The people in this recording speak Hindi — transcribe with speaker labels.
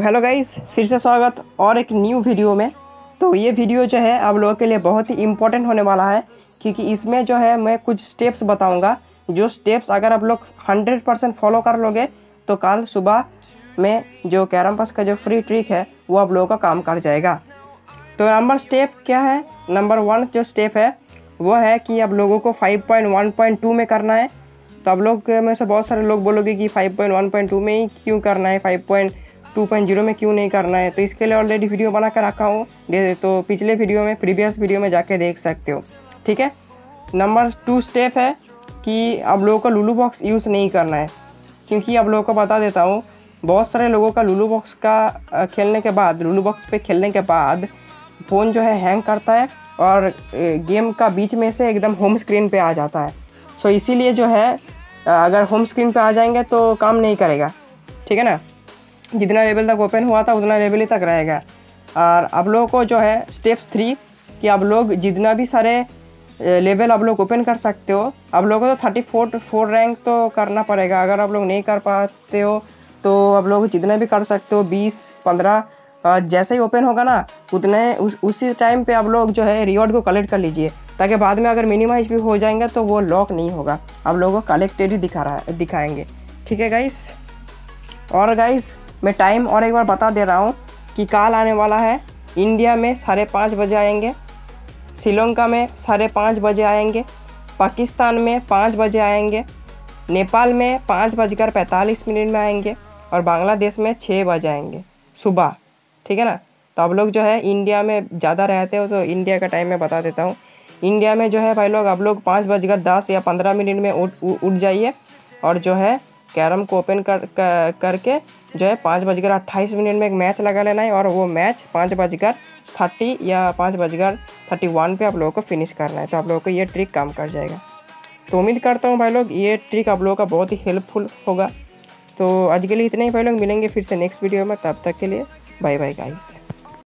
Speaker 1: हेलो गाइस, फिर से स्वागत और एक न्यू वीडियो में। तो ये वीडियो जो है आप लोगों के लिए बहुत ही इम्पोर्टेंट होने वाला है, क्योंकि इसमें जो है मैं कुछ स्टेप्स बताऊंगा। जो स्टेप्स अगर आप लोग 100% फॉलो कर लोगे तो कल सुबह में जो कैरम पास का जो फ्री ट्रिक है वो आप लोगों का काम कर जाएगा। तो नंबर स्टेप क्या है? नंबर 1 जो स्टेप है वो है कि आप लोगों को 5.1.2 में करना है। तो आप लोग में से बहुत सारे लोग बोलोगे कि 5.1.2 में ही क्यों करना है, 5.2.0 में क्यों नहीं करना है। तो इसके लिए ऑलरेडी वीडियो बना कर रखा हूँ, तो पिछले वीडियो में प्रीवियस वीडियो में जाके देख सकते हो, ठीक है। नंबर 2 स्टेप है कि आप लोगों को लूलू बॉक्स यूज़ नहीं करना है, क्योंकि आप लोगों को बता देता हूँ बहुत सारे लोगों का लूलू बॉक्स का खेलने के बाद, लूलू बॉक्स पे खेलने के बाद फ़ोन जो है हैंग करता है और गेम का बीच में से एकदम होम स्क्रीन पे आ जाता है। सो इसीलिए जो है अगर होम स्क्रीन पे आ जाएंगे तो काम नहीं करेगा, ठीक है ना। जितना लेवल तक ओपन हुआ था उतना लेवल ही तक रहेगा। और आप लोगों को जो है स्टेप्स 3 कि आप लोग जितना भी सारे लेवल आप लोग ओपन कर सकते हो, आप लोगों को तो 34 रैंक तो करना पड़ेगा। अगर आप लोग नहीं कर पाते हो तो आप लोग जितना भी कर सकते हो 20-15 जैसे ही ओपन होगा ना उसी टाइम पे आप लोग जो है रिवॉर्ड को कलेक्ट कर लीजिए, ताकि बाद में अगर मिनिमाइज भी हो जाएंगे तो वो लॉक नहीं होगा, आप लोगों को कलेक्टेड ही दिखाएंगे, ठीक है गाइस। और गाइस मैं टाइम और एक बार बता दे रहा हूँ कि कल आने वाला है। इंडिया में 5:30 बजे आएंगे, श्रीलंका में 5:30 बजे आएंगे, पाकिस्तान में 5 बजे आएंगे, नेपाल में 5:45 में आएंगे और बांग्लादेश में 6 बजे आएंगे सुबह, ठीक है ना। तो आप लोग जो है इंडिया में ज़्यादा रहते हो तो इंडिया का टाइम मैं बता देता हूँ। इंडिया में जो है भाई लोग आप लोग 5:10 या 15 मिनट में उठ जाइए और जो है कैरम को ओपन करके जो है 5:28 में एक मैच लगा लेना है और वो मैच 5:30 या 5:31 पे आप लोगों को फिनिश करना है। तो आप लोगों को ये ट्रिक काम कर जाएगा। तो उम्मीद करता हूँ भाई लोग ये ट्रिक आप लोगों का बहुत ही हेल्पफुल होगा। तो आज के लिए इतने ही भाई लोग, मिलेंगे फिर से नेक्स्ट वीडियो में। तब तक के लिए बाय बाय गाइस।